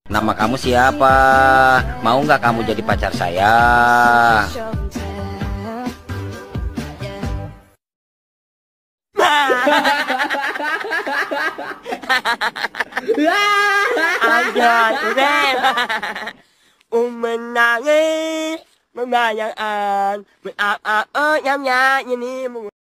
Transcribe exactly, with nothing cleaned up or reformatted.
Nama kamu siapa? Mau nggak kamu jadi pacar saya? Agak keren. Menangis membayangkan, berapa nyamnya ini